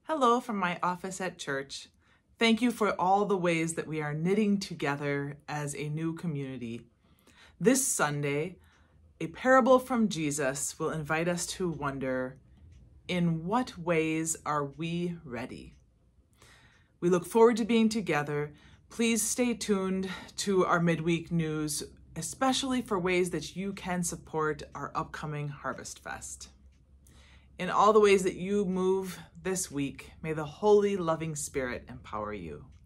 Hello from my office at church. Thank you for all the ways that we are knitting together as a new community. This Sunday, a parable from Jesus will invite us to wonder, in what ways are we ready? We look forward to being together. Please stay tuned to our midweek news, especially for ways that you can support our upcoming Harvest Fest. In all the ways that you move this week, may the Holy Loving Spirit empower you.